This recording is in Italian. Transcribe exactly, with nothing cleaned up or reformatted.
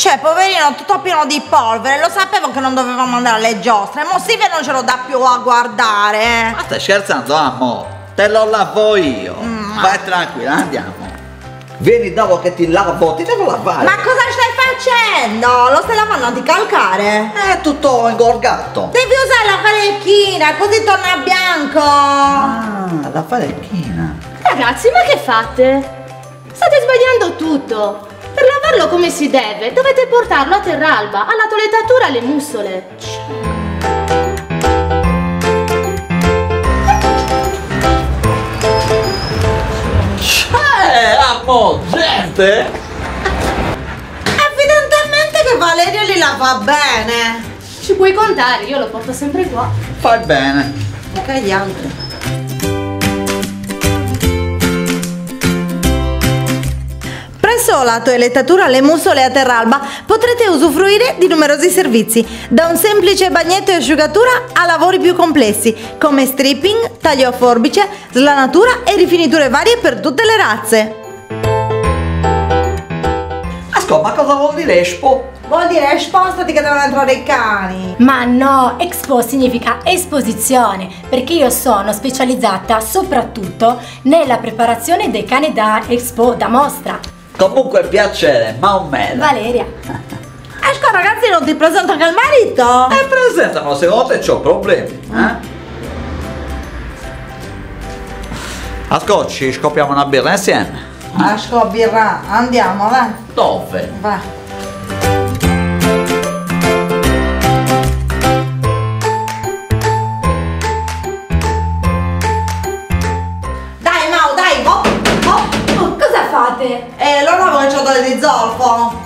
Cioè, poverino, tutto pieno di polvere. Lo sapevo che non dovevamo andare alle giostre. Mo Silvia non ce lo dà più a guardare. Ma stai scherzando, amore? Te lo lavo io. Mm. Vai tranquilla, andiamo. Vieni dopo che ti lavo, ti devo lavare. Ma cosa stai facendo? Lo stai lavando di calcare? È tutto ingorgato. Devi usare la farecchina, così torna bianco. Ah, la farecchina. Ragazzi, ma che fate? State sbagliando tutto. Per lavarlo come si deve, dovete portarlo a Terralba, alla toilettatura alle mussole. Eh, amo, gente! Evidentemente che Valeria li lava bene. Ci puoi contare, io lo porto sempre qua. Fai bene. Ok, gli altri. Presso la toilettatura Le Mussole a Terralba potrete usufruire di numerosi servizi, da un semplice bagnetto e asciugatura a lavori più complessi come stripping, taglio a forbice, slanatura e rifiniture varie per tutte le razze. Ascolta, ma cosa vuol dire Expo? Vuol dire spostati che devono entrare i cani. Ma no, Expo significa esposizione, perché io sono specializzata soprattutto nella preparazione dei cani da Expo, da mostra. Comunque piacere, Maumela. Valeria. Esco ragazzi, non ti presento anche il marito? E presentano, secondo te c'ho problemi, eh? Ascolta, ci scopriamo una birra insieme. Esco birra, andiamo, va. Dove? Va. Dai Mau, dai, oh, oh, oh, cosa fate? Eh, loro avevo il ciotole di zolfo.